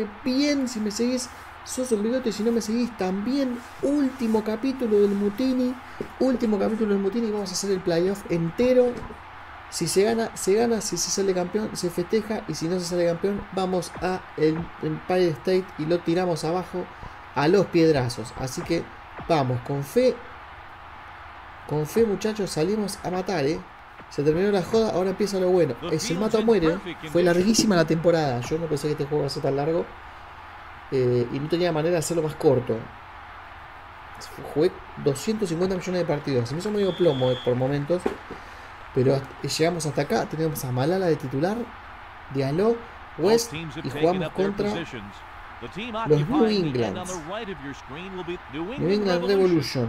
bien. Si me seguís, sos un bigote. Si no me seguís, también. Último capítulo del Mutini. Vamos a hacer el playoff entero. Si se gana, se gana. Si se sale campeón, se festeja. Y si no se sale campeón, vamos a el Empire State y lo tiramos abajo a los piedrazos. Así que vamos, con fe. Con fe, muchachos, salimos a matar, Se terminó la joda, ahora empieza lo bueno. Es el mata o muere. Fue larguísima la temporada. Yo no pensé que este juego iba a ser tan largo. Y no tenía manera de hacerlo más corto. Jugué 250 millones de partidos. Se me hizo medio plomo por momentos. Pero llegamos hasta acá. Tenemos a Malala de titular, Diallo, West, y jugamos contra los New England. New England Revolution.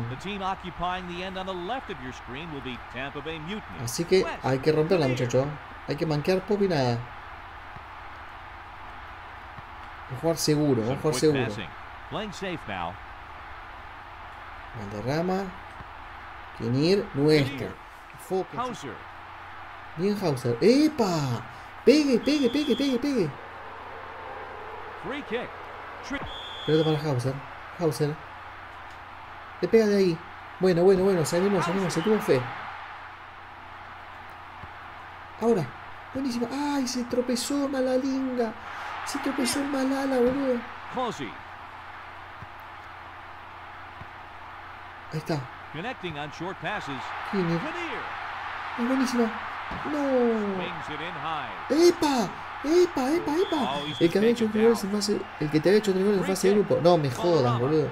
Así que hay que romperla, muchachos. Hay que manquear poco y nada. Vamos a jugar seguro, Valderrama. Kinir, nuestro. Bien Hauser. ¡Epa! Pegue. Pelota para Hauser. Le pega de ahí. Bueno. Se animó. Se tuvo fe. Ahora. Buenísima. ¡Ay! Se tropezó Malalinga. Se tropezó en Malala, boludo. Ahí está. Kinir. Es buenísima. No. ¡Epa! El que había hecho 3 goles en fase. El que te había hecho 3 goles en fase de grupo. No me jodas, boludo.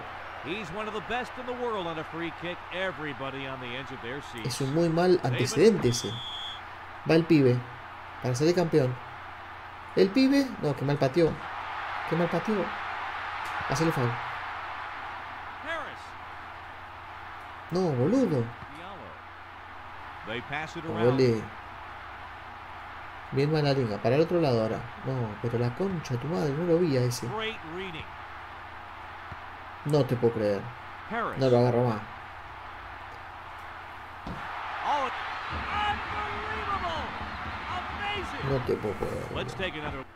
Es un muy mal antecedente ese. Va el pibe. Para salir campeón. El pibe. No, que mal pateó. Hacele foul. No, boludo. Ole. Bien Malalinga. Para el otro lado ahora. No, pero la concha de tu madre. No lo vi a ese. No te puedo creer. No lo agarro más. No te puedo creer.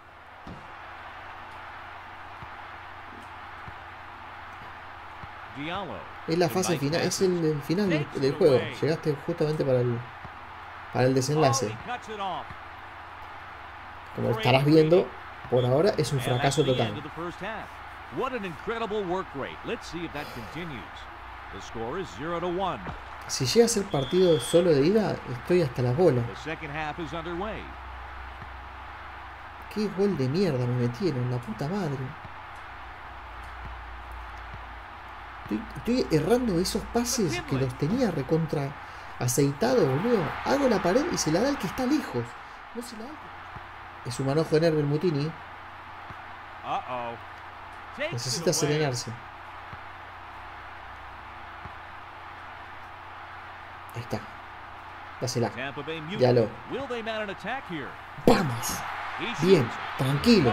Es la fase final, es el final del juego. Llegaste justamente para el desenlace. Como estarás viendo, por ahora es un fracaso total. Si llega a ser partido solo de ida, estoy hasta las bolas. Qué gol de mierda me metieron, la puta madre. Estoy errando esos pases que los tenía recontra aceitado, boludo. Hago la pared y se la da al que está lejos. No se la da. Es un manojo de nervio el Mutini. Necesita serenarse. Ahí está. Dásela. Diallo. ¡Vamos! Bien. Tranquilo.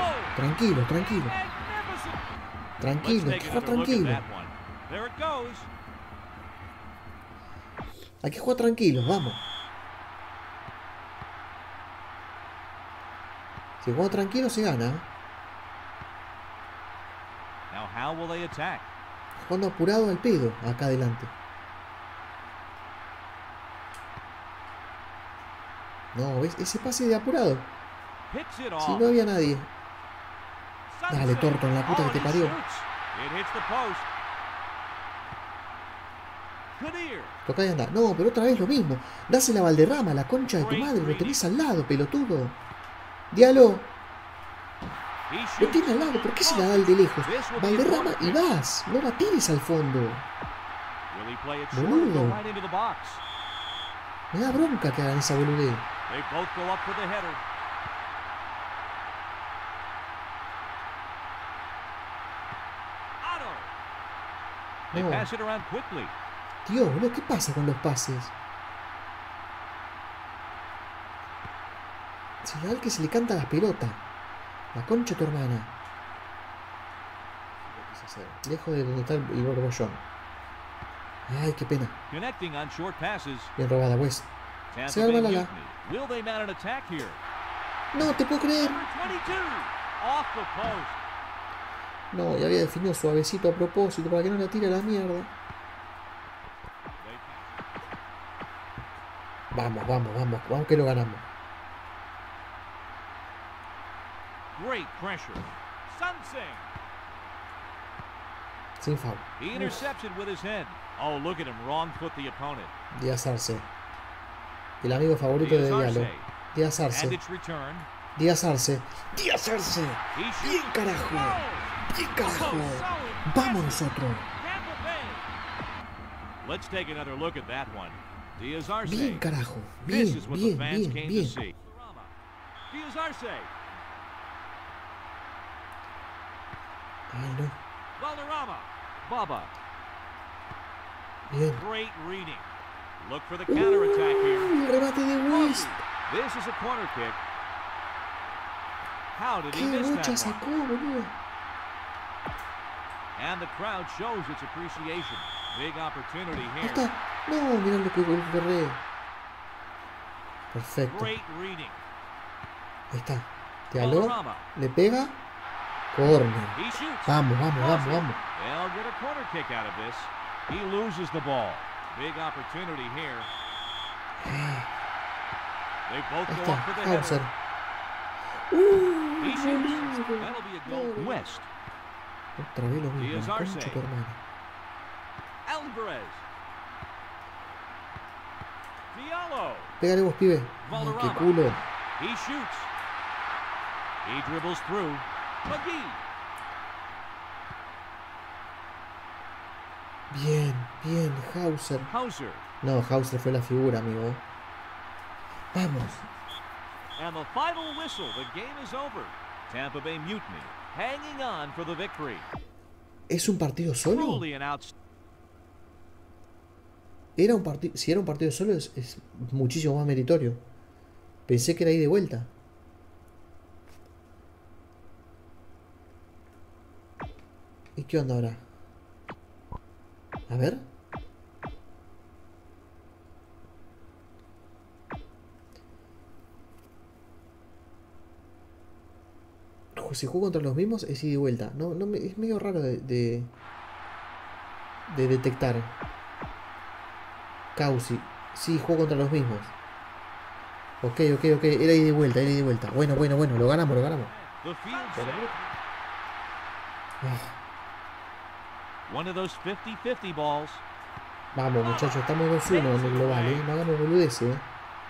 Hay que jugar tranquilo. Hay que jugar tranquilos, vamos. Si jugamos tranquilos se gana. Jugando apurado al pedo, acá adelante. No, ¿ves? Ese pase de apurado. Si no había nadie. Dale, Torto, en la puta que te parió. Toca y anda. No, pero otra vez lo mismo. Dásela a Valderrama, la concha de tu madre. Lo tenés al lado, pelotudo. Diallo. Lo tiene al lado. ¿Por qué se la da al de lejos? Valderrama y vas. No la tires al fondo. Boludo. Me da bronca que hagan esa boludez. No. Tío, boludo, ¿qué pasa con los pases? Se le da al que se le canta las pelotas. La concha de tu hermana. Lejos de donde está el borbollón. Ay, qué pena. Bien robada, West. Se va el Malala. No te puedo creer. No, y había definido suavecito a propósito para que no la tire a la mierda. Vamos, vamos, vamos. Vamos que lo ganamos. Great pressure. Sunsing. Sin foul. He intercepted with his head. Oh, look at him wrong foot the opponent. Díaz Arce. El amigo favorito de Diallo. Díaz And Arce. it's returned. Díaz Arce. Díaz Arce. He Bien, shoots. carajo. Oh, Bien, carajo. so Vamos nosotros. Tampa Bay. Let's take another look at that one. Diaz Arce. Bien, carajo. This Bien, is what bien, the fans bien, came bien. to see. Diaz Arce. Ay, no. Valderrama. Baba. Bien. Great reading. Look for the counterattack here. El remate de West. This is a corner kick. How did he Qué miss bocha that one? sacó, boludo. And the crowd shows its appreciation. Big opportunity Ahí here. está. No, mirá lo que corre. Perfecto. Great reading. Ahí está. Te aló. Valderrama. Le pega. Corner. He shoots. Vamos, vamos, vamos, vamos. They'll get a corner kick out of this. He loses the ball. Big opportunity here. They both Ahí go up for está. the Hauser. header. He shoots. Boludo. That'll be a goal. West. Otra vez lo mismo. Díaz Arce. Concha tu hermana. Alvarez. Diallo. Pégale vos, pibe. Ay, qué Valderrama. culo. He shoots. He dribbles through. McGee. Bien, bien. Hauser. Hauser. No, Hauser fue la figura, amigo. Vamos. And the final whistle. The game is over. Tampa Bay Mutiny hanging on for the victory. ¿Es un partido solo? Truly an out. Era un partido. Si era un partido solo, es muchísimo más meritorio. Pensé que era ahí de vuelta. ¿Y qué onda ahora? A ver. Si juego contra los mismos es ida y vuelta. No, es medio raro de detectar. Causi. Sí, juego contra los mismos. Ok. Era ida y vuelta, era ida y vuelta. Bueno. Lo ganamos. The field set. One of those 50-50 balls. Vamos, muchachos. Estamos 2-1 en el global, ¿eh? No hagamos boludeces, ¿eh?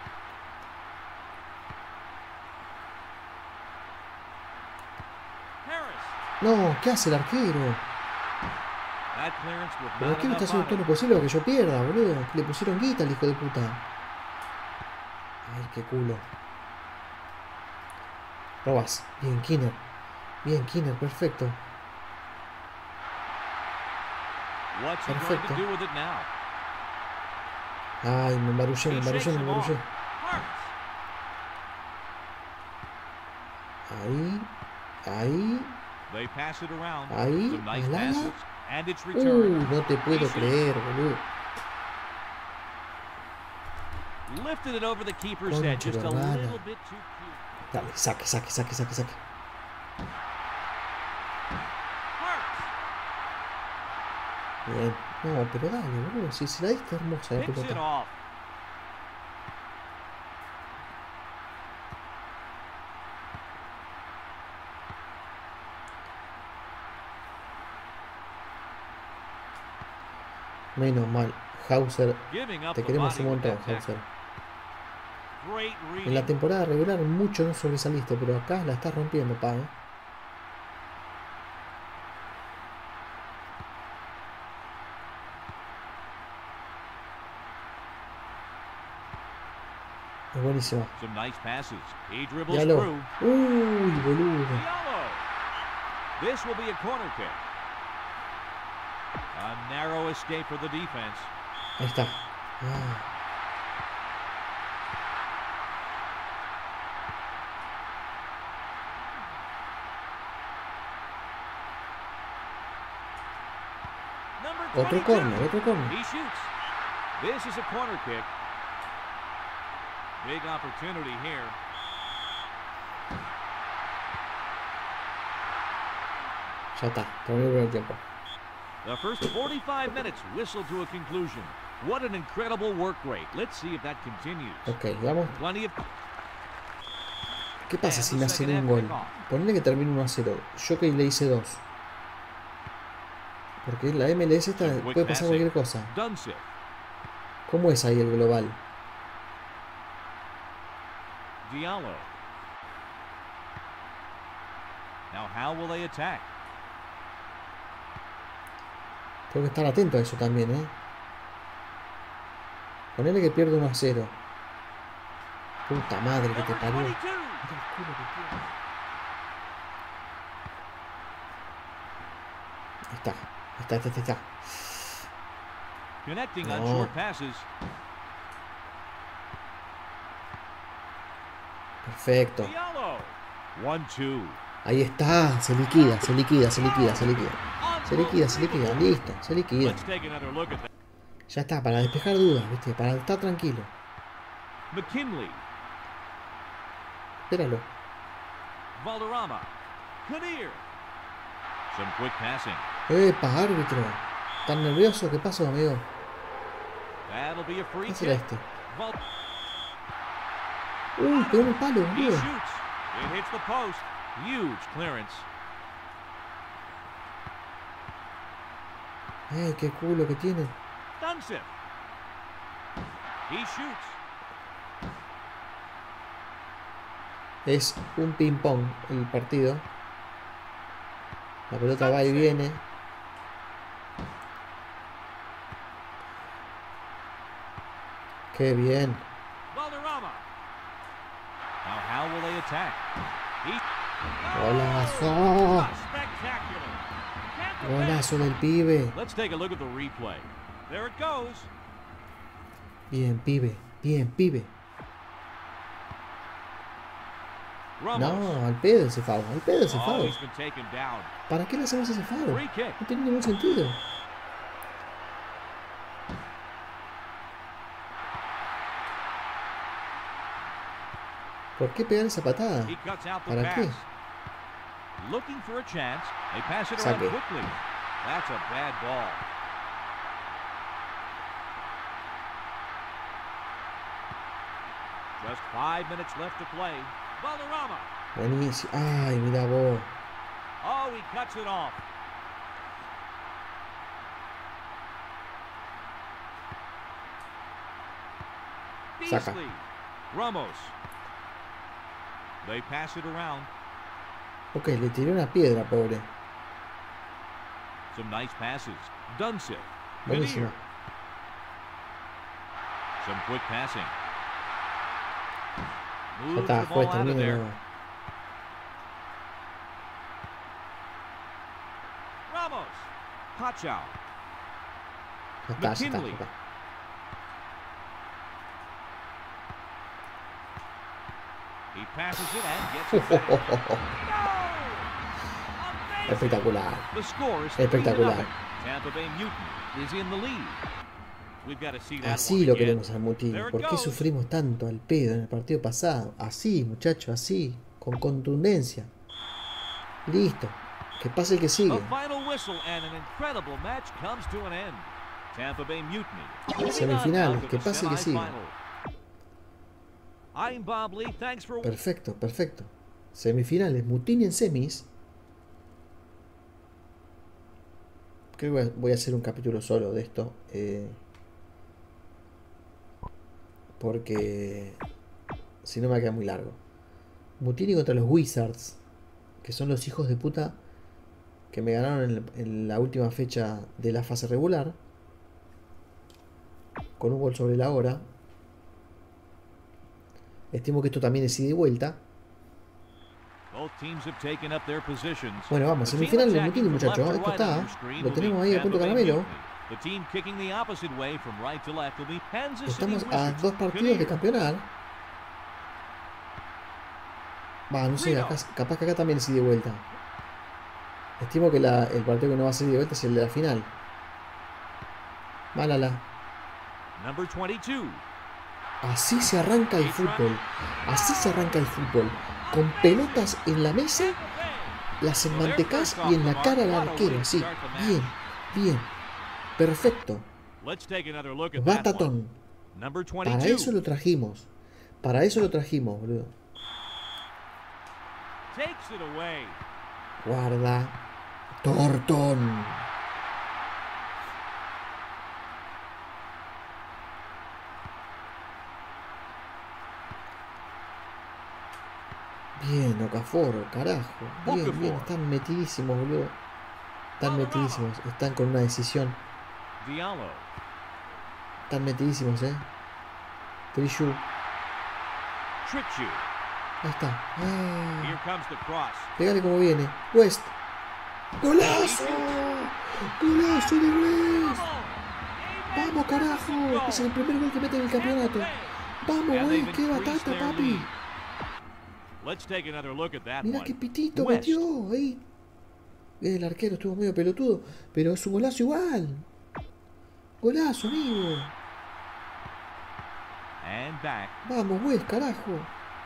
Harris. No, ¿qué hace el arquero? That clearance with El not arquero está enough haciendo on todo it. lo posible para que yo pierda, boludo. Le pusieron guita al hijo de puta. Ay, qué culo. Robas. Bien, Kinner. Perfecto. What's he going Perfecto. to do with it now? Ay, me embarullé. He shakes him off. Harris. Ahí. They pass it around. Ahí, Some nice Alala. passes. And it's returned. No te puedo creer, boludo. Lifted it over the keeper's Concha head just de a hermana. little bit too cute. Dale, saque. Harris. Bien. No, pero dale, boludo. Si la diste hermosa la Picks it pelota. off. Menos mal. Hauser. Giving up Te the queremos body un with montón, that tackle. Hauser. Great En la reading. temporada regular mucho no sobresaliste, pero acá la estás rompiendo, pa, ¿eh? Es buenísima. Some nice passes. He dribbles Diallo. through. Uy, boludo. Diallo. This will be a corner kick. A narrow escape for the defense. Ahí está. Ah. Number Otro 22. corner. He shoots. This is a corner kick. Big opportunity here. Ya está, terminó el primer tiempo. The first 45 minutes whistle to a conclusion. What an incredible work rate. Let's see if that continues. Ok, vamos. Plenty of ¿Qué pasa si me hacen un gol? Ponle que termine 1-0. Yo que le hice 2. Porque en la MLS esta puede pasar cualquier cosa. Dunseth. ¿Cómo es ahí el global? Diallo. Now how will they attack? Tengo que estar atento a eso también, ¿eh? Ponele que pierdo 1-0. Puta madre que te Number parió. 22. Mira el culo que tiene. Ahí está. Connecting on No. short passes. Perfecto. Diallo. 1-2. Ahí está. Se liquida. Se liquida. Listo. Se liquida. Let's take another look at that. Ya está. Para despejar dudas, ¿viste? Para estar tranquilo. McKinley. Espéralo. Valderrama. Kinnear. Some quick passing. Epa, árbitro. ¿Tan nervioso? ¿Qué pasó, amigo? That'll be a free ¿Qué será kick. este? Val- Uy, pegó en el palo, He boludo. shoots. It hits the post. Huge clearance. Qué culo que tiene. Dunseth. He shoots. Es un ping pong el partido. La pelota va y viene. Qué bien. Valderrama. Now how will they attack? Golazo. Spectacular. Tampa Bay. Golazo del pibe. Let's take a look at the replay. There it goes. Bien, pibe. Bien, pibe. Ramos. No, al pedo ese foul. Al pedo ese Oh, foul. he's been taken down. ¿Para qué le hacemos ese foul? Free kick. No tiene ningún sentido. ¿Por qué pegar esa patada? He cuts out the ¿Para pass. qué? Looking for a chance. They pass it around Saque. quickly. That's a bad ball. Just 5 minutes left to play. Valderrama. Buenísimo. Ay, mira vos. Oh, he cuts it off. Saca. Beasley. Ramos. They pass it around. Ok, le tiré una piedra, pobre. Some nice passes. Dunseth. Buenísimo. Kinnear. Some quick passing. Ya Moves está, the fue, ball out of termine there. luego. Ramos. Pachow. Ya está, ya está, McKinley. ya está. He passes it and gets it back. No! Amazing! Espectacular. The score is Espectacular. 3-0. Tampa Bay Mutiny is in the lead. We've got to see that Así one lo again. queremos al Mutini. There it ¿Por qué goes. sufrimos tanto al pedo en el partido pasado? Así, muchachos, así. Con contundencia. Listo. Que pase el que sigue. A final whistle and an incredible match comes to an end. Tampa Bay Mutiny. moving on Semifinales, now to que the pase que siga. semifinal. I'm Bob Lee. Thanks for Perfecto, perfecto. Semifinales, Mutini en semis. Creo que voy a hacer un capítulo solo de esto. Porque si no me va a quedar muy largo. Mutini contra los Wizards, que son los hijos de puta que me ganaron en la última fecha de la fase regular. Con un gol sobre la hora. Estimo que esto también es ida y vuelta. Both teams have taken up their positions. Bueno, vamos, The team semifinal de attacking Mutini, from left muchachos. to Esto right on está. your screen Lo will tenemos be ahí a Tampa punto Bay caramelo. Mutiny. The team kicking the opposite way from right to left will be Kansas City Estamos a Wizards. 2 partidos de Kinnear. campeonar. Va, no sé, capaz que acá también es ida y vuelta. Estimo que el partido que no va a ser ida y vuelta es el de la final. Malala. Number 22. Así se arranca el fútbol. Así se arranca el fútbol. Con pelotas en la mesa las enmantecás y en la cara al arquero, sí. Bien, bien. Perfecto. Batatón. Para eso lo trajimos. Para eso lo trajimos, boludo. Guarda. Thornton. Bien, Okafor, carajo. Bien, bien. Están metidísimos, boludo. Están metidísimos. Están con una decisión. Están metidísimos, Trishu. Ahí está. Pégale como viene. West. ¡Golazo! ¡Golazo de West! ¡Vamos, carajo! Es el primer gol que mete en el campeonato. ¡Vamos, West! ¡Qué batata, papi! Mira qué pitito metió ahí. El arquero estuvo medio pelotudo, pero es un golazo igual. Golazo, amigo. Vamos, West, carajo.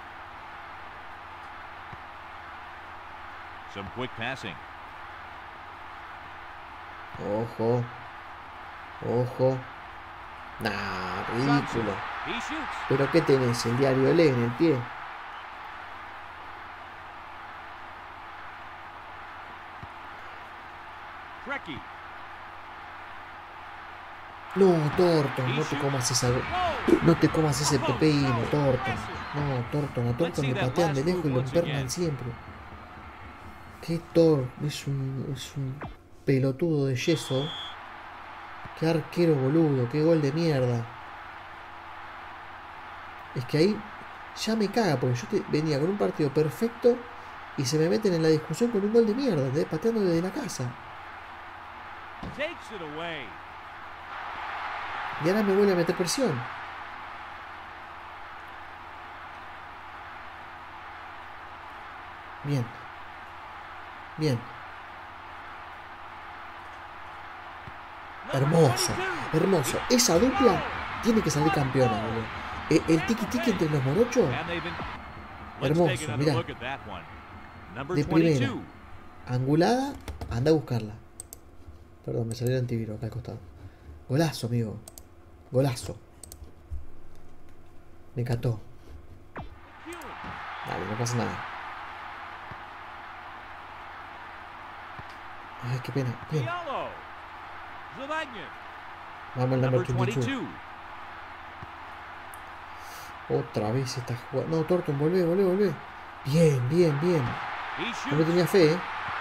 Ojo. Ojo. Nah, ridículo. ¿Pero qué tenés? El diario Lee en el pie. No, Thornton, no te comas esa. No te comas ese pepino, Thornton. No, Thornton, a Thornton le patean de lejos y lo empernan siempre. Qué es un pelotudo de yeso. Qué arquero boludo, qué gol de mierda. Es que ahí ya me caga, porque yo venía con un partido perfecto y se me meten en la discusión con un gol de mierda, pateando desde la casa. Y ahora me vuelve a meter presión. Bien. Bien. Hermoso. Hermoso. Esa dupla tiene que salir campeona, boludo. El tiki-tiki entre los morochos. Hermoso, mirá. De primera. Angulada. Anda a buscarla. Perdón, me salió el antiviro acá al costado. Golazo, amigo. Golazo. Me cató. Dale, no pasa nada. Ay, qué pena. Bien. Vamos al number 22. Otra vez esta jugada. No, Thornton, volvé. Bien, bien, bien. No me tenía fe,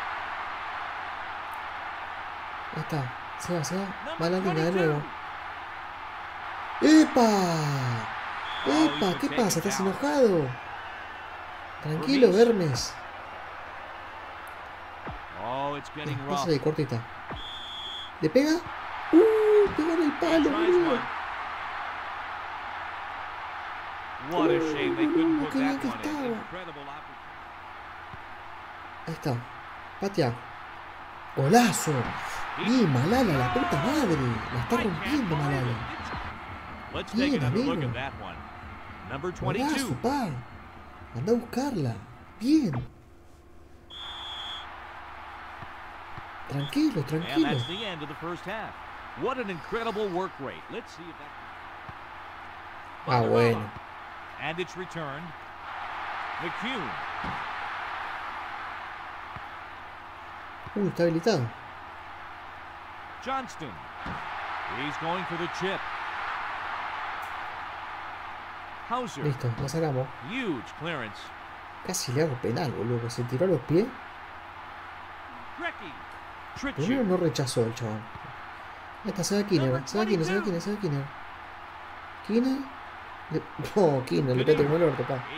Ahí está. Se va. Va a la línea de nuevo. ¡Epa! ¡Epa! ¿Qué pasa? ¿Estás enojado? Tranquilo, Vermes. Pasa de cortita. ¿Le pega? Pegó en el palo, boludo. Qué bien que estaba. Ahí está. Patea. Golazo. Bien, Malala, la puta madre. La está rompiendo, Malala. Bien, amigo. Golazo, pa. Anda a buscarla. Bien. Tranquilo. Ah, bueno. Está habilitado. Johnston. He's going for the chip. Hauser. Listo, la sacamos. Huge clearance. Casi le hago penal, boludo, que se tiró a los pies. Primero no rechazó el chabón. Ahí está, se va Kinner. ¿Kinner? No, Kinner, le pete como el orto, pa.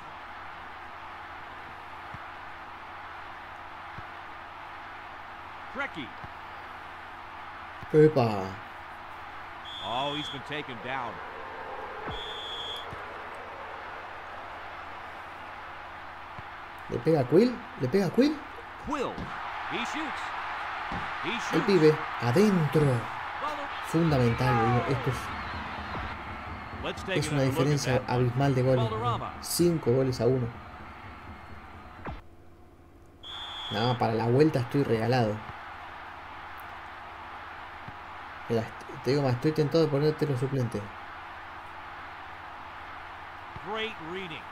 Epa. Oh, he's been taken down. ¿Le pega a Quill? Quill. He shoots. El pibe, adentro. Fundamental, boludo. Esto es una diferencia abismal de goles. 5 goles a 1. No, para la vuelta estoy regalado. Mira, te digo más, estoy tentado de ponerte los suplentes. Great reading.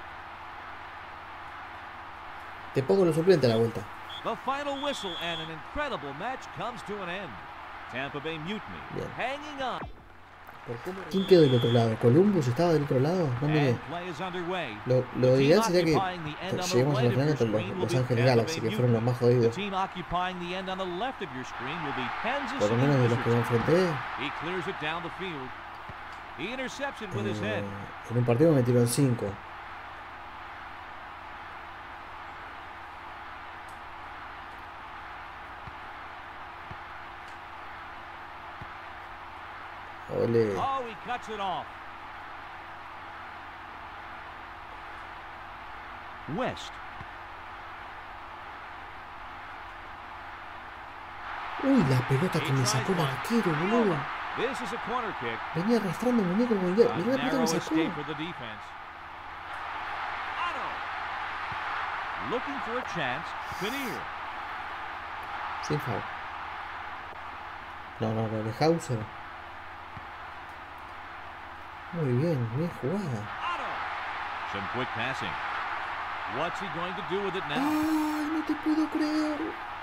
Te pongo los suplentes a la vuelta. The final whistle and an incredible match comes to an end. Tampa Bay Mutiny Bien. hanging on. ¿Quién quedó del otro lado? ¿Columbus estaba del otro lado? No miré. And play is underway. Lo ideal sería que Occupying the end on the lleguemos a la right of final your contra screen will los be Ángeles Tampa Galaxy, Bay que fueron los más The jodidos. team occupying the end on the left of your screen will be Kansas Por lo City menos de los que me Wizards. enfrenté. He clears it down the field. He intercepts it with his head. En un partido me metieron 5. Ole. Oh, he cuts it off. West. Uy, la pelota que me sacó el arquero, boludo. This is a corner kick. Venía arrastrando el muñeco con mirá A la pelota que narrow me sacó. escape for the defense. Otto. Looking for a chance. Kinnear. Sin foul. No, de Hauser. Muy bien jugada. Otto. Some quick passing. What's he going to do with it now? Ay, no te puedo creer.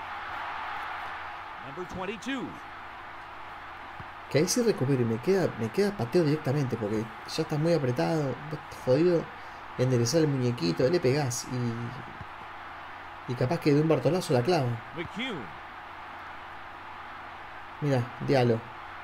Number 22. Que ahí sí recupero y me queda pateo directamente porque ya está muy apretado, está jodido. Enderezar el muñequito, le pegás y capaz que de un bartolazo la clava. McCune. Mira, Diallo.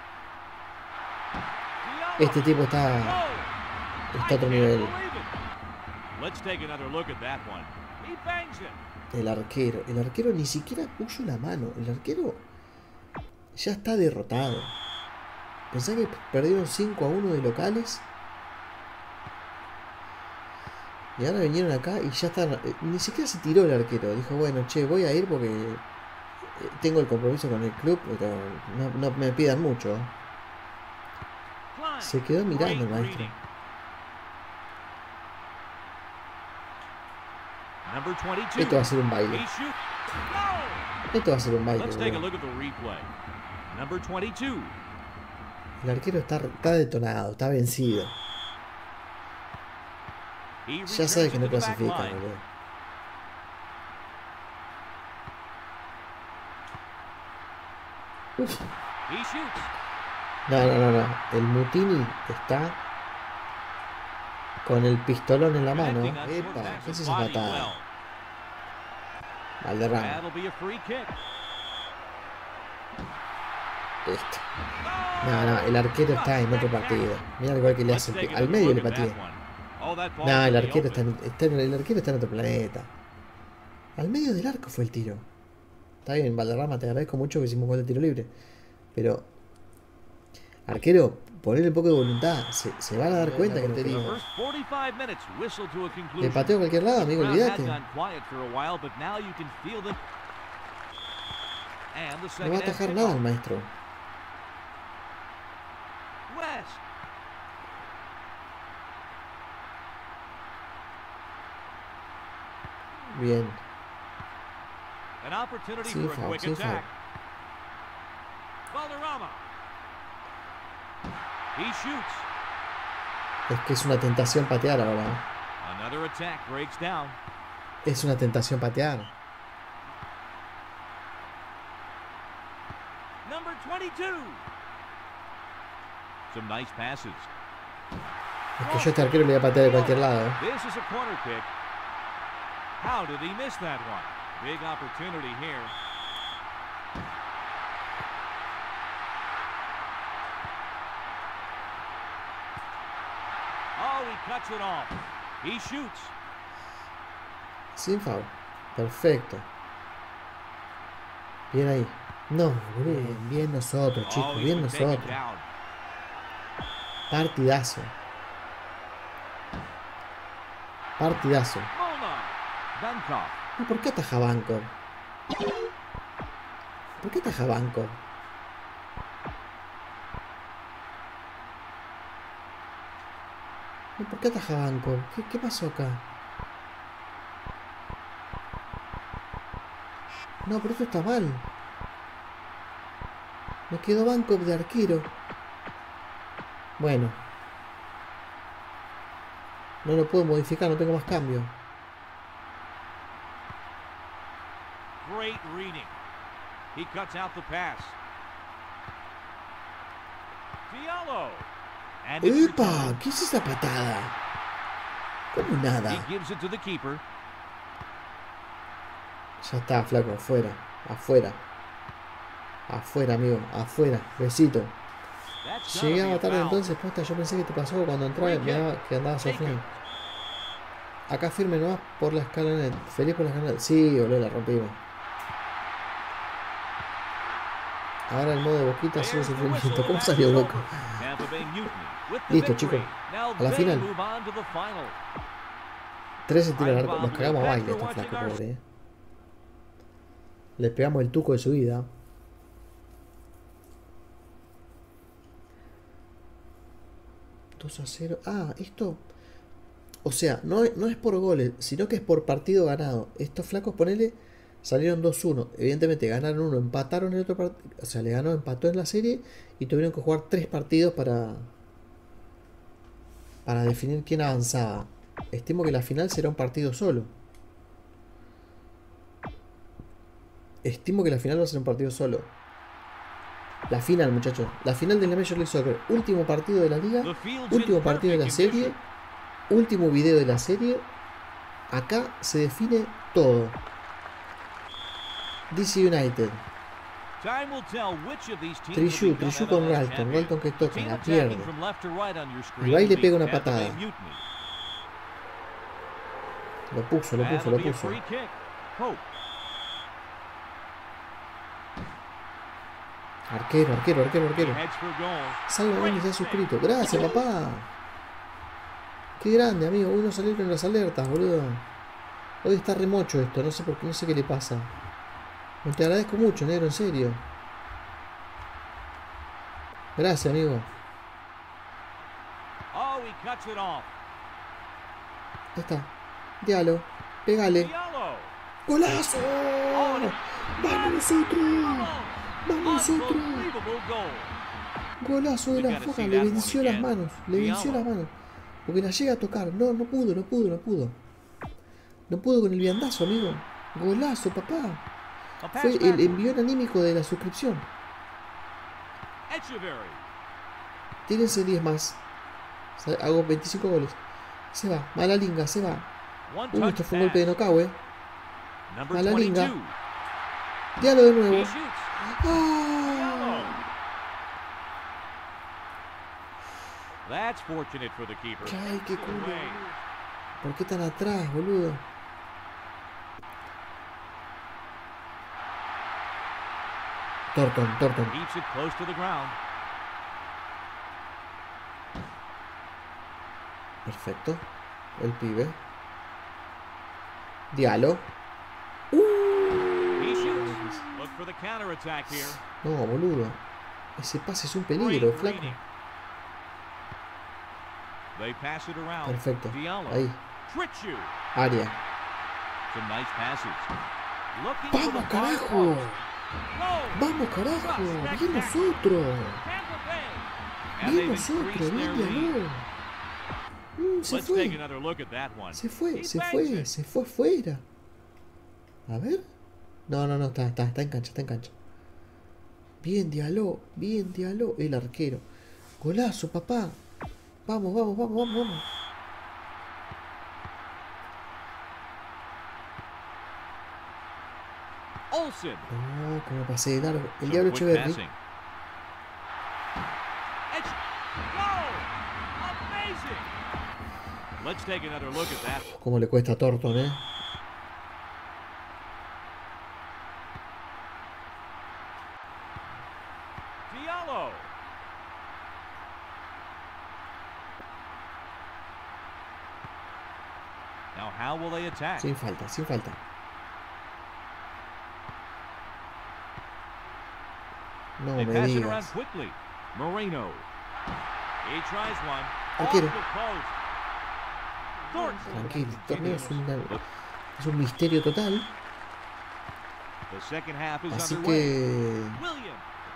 Este tipo está a otro nivel. Let's take another look at that one. He bangs it. El arquero ni siquiera puso la mano. El arquero ya está derrotado. Pensá que perdieron 5-1 de locales. Y ahora vinieron acá y ya están. Ni siquiera se tiró el arquero. Dijo, bueno, che, voy a ir porque tengo el compromiso con el club. Pero no me pidan mucho. Se quedó mirando el maestro. Esto va a ser un baile. Esto va a ser un baile. El arquero está detonado, está vencido. Ya sabe que no clasifica, boludo. Uf. No. El Mutini está con el pistolón en la mano. Epa, ¿qué es esa patada? Valderrama. Listo. No, el arquero está en otro partido. Mira igual que le hace. Al medio le pateé. No, el arquero está en otro planeta. Al medio del arco fue el tiro. Está bien, Valderrama, te agradezco mucho que hicimos gol de tiro libre. Pero, arquero, ponerle un poco de voluntad. Se van a dar cuenta que no te digo. Le pateo a cualquier lado, amigo, olvídate. No va a atajar nada el maestro. Bien. Sin foul, sin foul. Es que es una tentación patear ahora. Es una tentación patear. Number 22. Some nice passes. Es que yo a este arquero le voy a patear de cualquier lado. This is a corner kick. How did he miss that one? Big opportunity here. Oh, he cuts it off. He shoots. Sin foul. Perfecto. Bien ahí. No, bien nosotros, chicos, bien nosotros. Partidazo. Partidazo. ¿Y por qué ataja Bancor? ¿Por qué ataja Bancor? ¿Por qué ataja Bancor? ¿Qué pasó acá? No, pero esto está mal. Me quedó Bancroft de arquero. Bueno. No lo puedo modificar, no tengo más cambio. Great reading. He cuts out the pass. Diallo. And it's ¡Epa! returned. ¿Qué es esa patada? ¿Cómo nada? He gives it to the keeper. Ya está, flaco, afuera. Afuera. Afuera, amigo. Afuera. Besito. That's gotta be Llegaba a tarde foul. entonces, posta, yo pensé que te pasó cuando entraba y me daba que andabas offline. Acá firme nomás por la escala net. Feliz por la escala net. Sí, boludo, la rompimos. Ahora el modo boquita solo There's the sufrimiento. whistle. ¿Cómo Match salió is loco? over. Tampa Bay Mutiny with the Listo, victory. chicos. Now A la they final. move on to the final. 3 se tira al arco. Nos cagamos a baile esta flaco, pobre. Le pegamos el tuco de su vida. $2-0. Ah, esto. O sea, no es por goles, sino que es por partido ganado. Estos flacos, ponele, salieron 2-1. Evidentemente ganaron uno, empataron el otro partido. O sea, le ganó, empató en la serie y tuvieron que jugar 3 partidos para definir quién avanzaba. Estimo que la final será un partido solo. Estimo que la final va a ser un partido solo. La final, muchachos. La final de la Major League Soccer. Último partido de la liga. The field's Último in partido de la perfect serie. condition. Último video de la serie. Acá se define todo. DC United. Time will tell which of these teams Trishu will become con MLS Ralston. champions. Ralston que toca, Team la attacking pierde. from left to right on your screen Y va y le will be pega una Tampa Bay patada. Mutiny. Lo puso, lo puso, That'll lo be a puso. free kick. Pope. Arquero, arquero, arquero, arquero. Heads for goal. Salva Gómez se ha suscrito. Gracias, papá. Qué grande, amigo. Hoy no salieron las alertas, boludo. Hoy está remocho esto. No sé por qué, no sé qué le pasa. Me te agradezco mucho, negro, en serio. Gracias, amigo. Oh, he cuts it off. Ahí está. Diallo. Pégale. Diallo. ¡Golazo! Oh, and ¡Vamos nosotros! ¡Vamos nosotros! unbelievable goal. Golazo de la Foca. Le venció las manos. Le venció las manos. Porque la llega a tocar. No, no pudo, no pudo, no pudo. No pudo con el viandazo, amigo. Golazo, papá. A pass Fue el backward. envión anímico de la suscripción. Echeverry. Tírense 10 más. Hago 25 goles. Se va. Mala linga, se va. One Uy, touch esto fue un golpe de pass. nocao, Number a la linga. 22. Diallo de He nuevo. shoots. ¡Ah! That's fortunate for the keeper. Ay, qué culo. Away. ¿Por qué tan atrás, boludo? Thornton. Keeps it close to the ground. Perfecto. El pibe. Diallo. He shoots. Look for the counterattack here. No, boludo. Ese pase es un Great peligro, flaco. reading. They pass it around. Perfecto. Diallo. Ahí. Trichu. Área. Some nice passes. Looking for ¡Vamos, the far carajo! post. No. ¡Vamos, carajo! ¡Bien nosotros! Tampa Bay. And ¡Bien they've nosotros! increased ¡Bien their lead. Diallo! Se Let's take fue. another look at that one. Se fue, He se bangs fue, it. se fue fuera. A ver. No, está en cancha, está en cancha. Bien Diallo, el arquero. Golazo, papá. Vamos. Olsen. No, como pasé de largo. El Some Diablo quick Echeverry. passing. Goal! Amazing! Let's take another look at that. Como le cuesta a Thornton, Diallo. Now how will they attack? Sin falta. No They me pass it around digas. quickly. Moreno. He tries one. Arquero. Off the post. Thornton. Tranquilo, el torneo es un misterio total. The second half is Así underway. que William.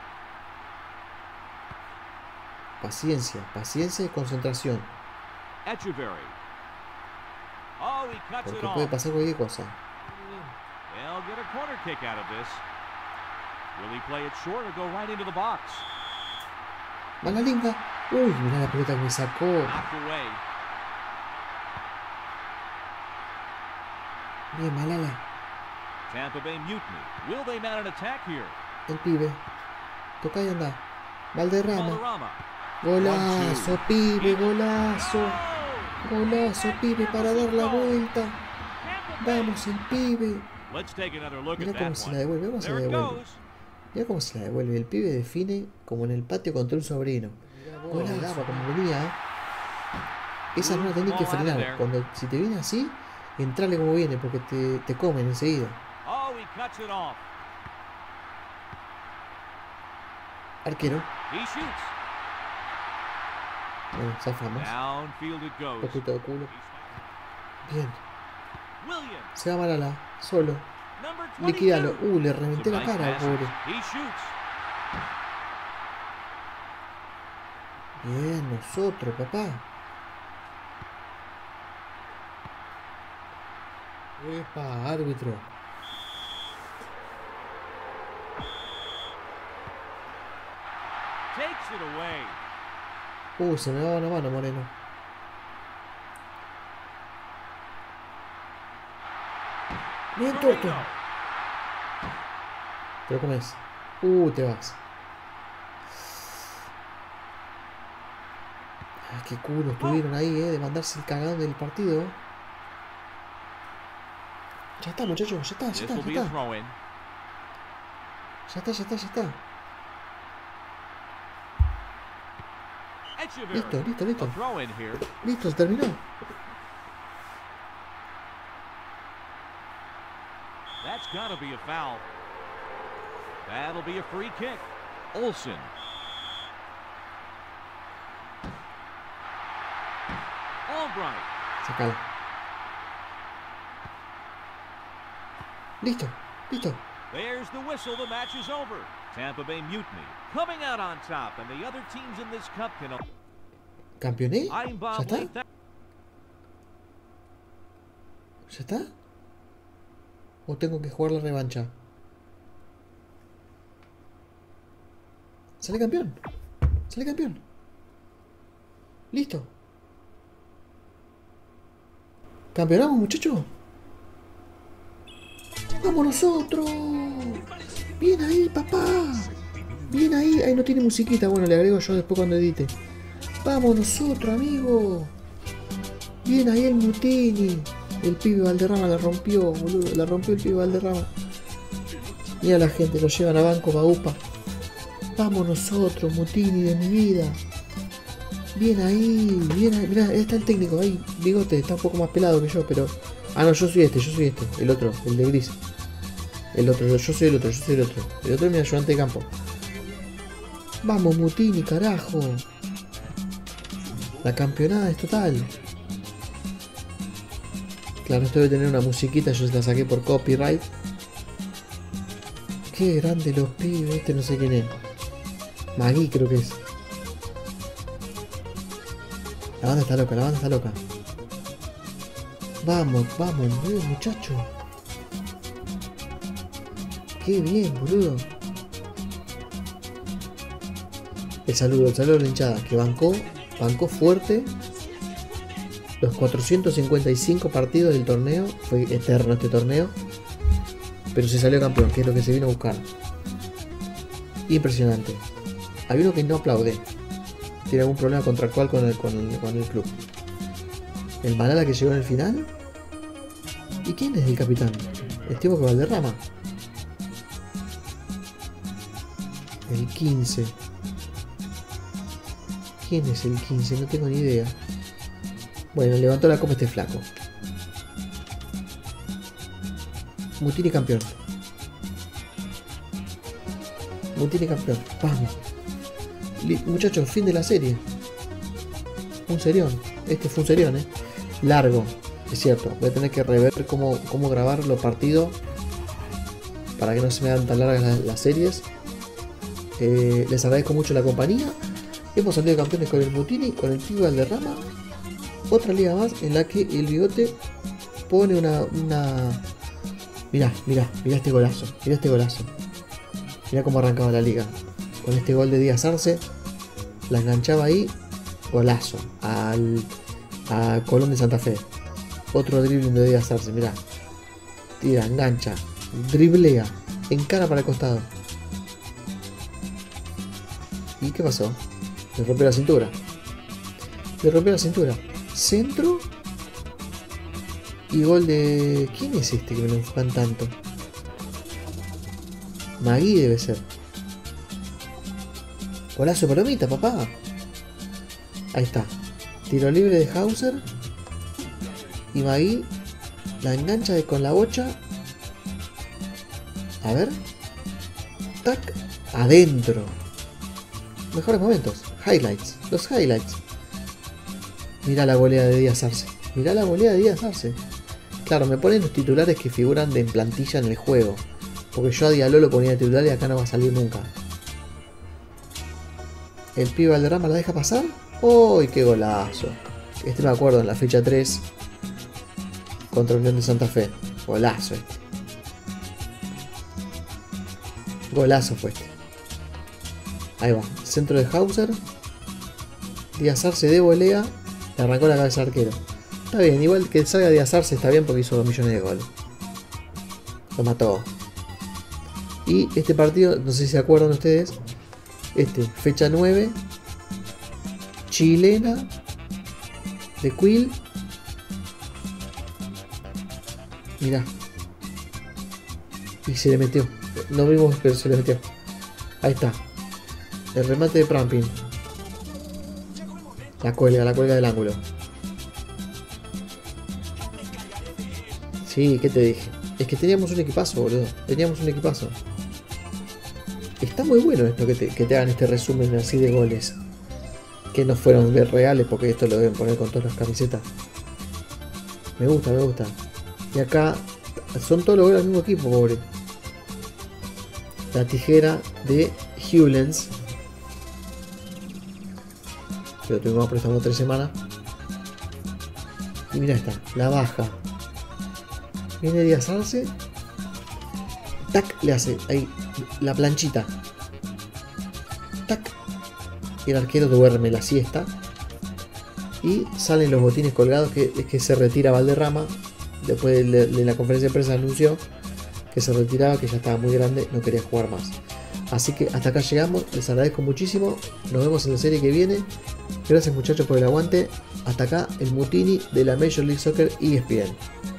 paciencia y concentración. Echeverry. Oh, he cuts Porque it puede off. pasar cualquier cosa. They'll get a corner kick out of this. Will he play it short or go right into the box? Mala linda. Uy, mirá la pelota que me sacó. Knocked away. Bien, Malala. Tampa Bay mutiny. Will they mount an attack here? El pibe. Toca y anda. Valderrama. Valderrama. Golazo, pibe, golazo. Golazo, pibe, para dar la vuelta. Vamos, el pibe. Let's take another look Mirá at cómo that se la one. devuelve. ¿Cómo se la There it devuelve? goes. Mirá cómo se la devuelve. El pibe define como en el patio contra un sobrino. Golazo, como venía. Esa no la tenés que frenar. Si te viene así, entrale como viene, porque te comen enseguida. Oh, he cuts it off. Arquero. He shoots. Bueno, zafamos. Downfield it goes. Poquito de culo. Bien. Williams. Se va Malala. Solo. Number 22. Liquidalo. Le reventé Some la nice cara, passes. pobre. He shoots. Bien, nosotros, papá. Epa, árbitro. Takes it away. Se me va una mano, Moreno. Bien, torto. Torino. Te lo comes. Te vas. Ay, qué culo estuvieron ahí, de mandarse el cagado del partido. Ya está, muchachos, ya está. This will be a throw in. Ya está. Echeverry. Listo. A throw in here. Listo, se terminó. That's got to be a foul. That'll be a free kick. Olsen. Albright. Sacala. Listo. There's the whistle. The match is over. Tampa Bay mutiny coming out on top, and the other teams in this cup can. ¿Campeoné? I'm ¿Ya Bob está? Lake. ¿Ya está? ¿O tengo que jugar la revancha? Sale campeón. Listo. ¿Campeonamos, muchachos? ¡Vamos nosotros! ¡Bien ahí, papá! ¡Bien ahí! Ahí no tiene musiquita. Bueno, le agrego yo después cuando edite. ¡Vamos nosotros, amigo! ¡Bien ahí el Mutini! El pibe Valderrama la rompió, boludo. La rompió el pibe Valderrama. Mira la gente, lo llevan a banco, Baupa. ¡Vamos nosotros, Mutini de mi vida! Bien ahí. Mirá, ahí está el técnico. Ahí, Bigote, está un poco más pelado que yo, pero... Ah, no, yo soy este. El otro, el de gris. Yo soy el otro. El otro es mi ayudante de campo. Vamos, Mutini, carajo. La campeonada es total. Claro, esto debe tener una musiquita, yo se la saqué por copyright. Qué grande los pibes, este no sé quién es. Magui creo que es. La banda está loca. Vamos, boludo, muchacho. Qué bien, boludo. El saludo a la hinchada, que bancó fuerte. Los 455 partidos del torneo. Fue eterno este torneo. Pero se salió campeón, que es lo que se vino a buscar. Impresionante. Hay uno que no aplaude. Tiene algún problema contractual con el club. El Malala que llegó en el final. ¿Y quién es el capitán? Estimo que Valderrama. El 15. ¿Quién es el 15? No tengo ni idea. Bueno, levantó la copa este flaco. Mutini campeón. Vamos. Muchachos, fin de la serie. Un serión. Este fue un serión, Largo. Es cierto. Voy a tener que rever cómo grabar los partidos para que no se me hagan tan largas las series. Les agradezco mucho la compañía. Hemos salido campeones con el Mutini, con el Pibe Valderrama. Otra liga más en la que el Bigote pone una... Mirá este golazo. Mirá este golazo. Mirá cómo arrancaba la liga. Con este gol de Díaz Arce. La enganchaba ahí. Golazo. A Colón de Santa Fe. Otro dribbling de Díaz Arce. Mirá. Tira, engancha. Driblea. Encara para el costado. ¿Y qué pasó? Le rompió la cintura. Centro. Y gol de... ¿Quién es este que me lo enfocan tanto? Magui debe ser. Golazo de Palomita, papá. Ahí está. Tiro libre de Hauser. Y Magui la engancha con la bocha. A ver. Tac. Adentro. Mejores momentos. Highlights. Los highlights. Mirá la volea de Díaz Arce. Claro, me ponen los titulares que figuran en plantilla en el juego. Porque yo a Diallo lo ponía de titular y acá no va a salir nunca. El Pibe Valderrama la deja pasar. ¡Uy, qué golazo! Este me acuerdo en la fecha 3. Contra Unión de Santa Fe. Golazo este. Golazo fue este. Ahí va. Centro de Hauser. Díaz Arce de volea. Le arrancó la cabeza al arquero. Está bien, igual que salga Díaz Arce está bien porque hizo 2 millones de goles. Lo mató. Y este partido, no sé si se acuerdan ustedes. Fecha 9. Chilena. De Quill. Mirá. Y se le metió. No vimos, pero se le metió. Ahí está. El remate de Prampin. La cuelga del ángulo. Sí, ¿qué te dije? Es que teníamos un equipazo, boludo. Está muy bueno esto que te hagan este resumen así de goles. Que no fueron reales porque esto lo deben poner con todas las camisetas. Me gusta. Y acá son todos los goles del mismo equipo, pobre. La tijera de Hewlens. Que lo tuvimos prestando 3 semanas. Y mira esta, la baja. Viene Díaz Arce. Tac, le hace ahí la planchita. Tac. Y el arquero duerme la siesta. Y salen los botines colgados que se retira Valderrama. Después de la conferencia de prensa anunció que se retiraba, que ya estaba muy grande, no quería jugar más. Así que hasta acá llegamos, les agradezco muchísimo. Nos vemos en la serie que viene. Gracias muchachos por el aguante. Hasta acá el Mutini de la Major League Soccer ESPN.